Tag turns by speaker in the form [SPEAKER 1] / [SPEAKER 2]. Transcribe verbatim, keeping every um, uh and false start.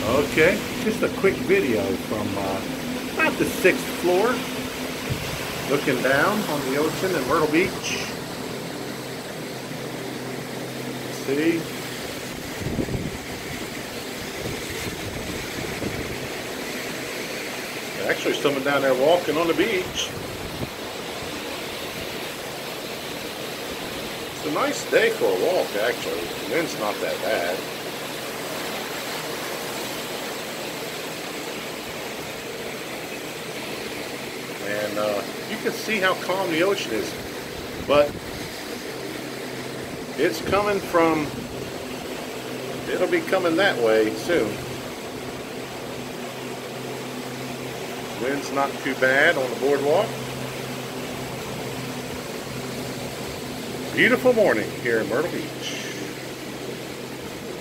[SPEAKER 1] Okay, just a quick video from uh, about the sixth floor, looking down on the ocean in Myrtle Beach. See? Actually, someone down there walking on the beach. It's a nice day for a walk, actually. The wind's not that bad. And uh, you can see how calm the ocean is, but it's coming from, it'll be coming that way soon. Wind's not too bad on the boardwalk. Beautiful morning here in Myrtle Beach.